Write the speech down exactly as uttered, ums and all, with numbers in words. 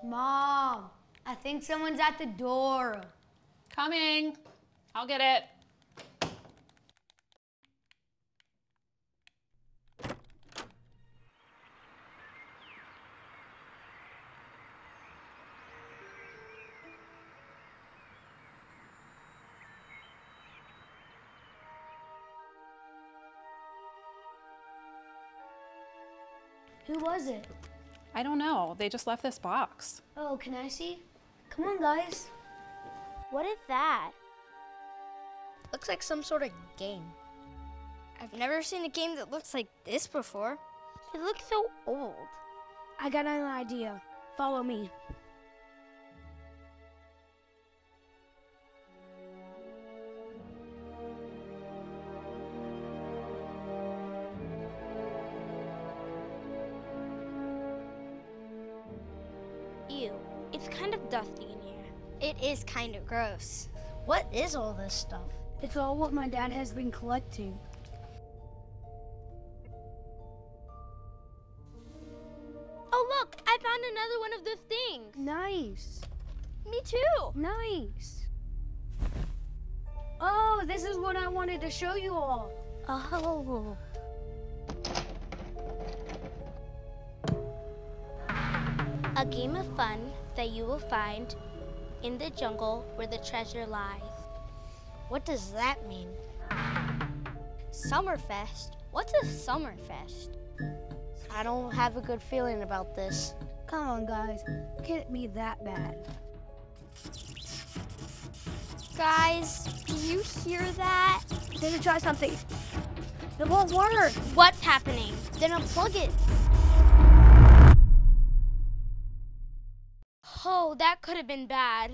Mom, I think someone's at the door. Coming. I'll get it. Who was it? I don't know. They just left this box. Oh, can I see? Come on, guys. What is that? Looks like some sort of game. I've never seen a game that looks like this before. It looks so old. I got an idea. Follow me. Ew, it's kind of dusty in here. It is kind of gross. What is all this stuff? It's all what my dad has been collecting. Oh look, I found another one of those things. Nice. Me too. Nice. Oh, this is what I wanted to show you all. Oh. A game of fun that you will find in the jungle where the treasure lies. What does that mean? Summerfest? What's a Summerfest? I don't have a good feeling about this. Come on, guys. Can't be that bad. Guys, do you hear that? Let me try something. It won't work. What's happening? Then unplug it. Oh, that could have been bad.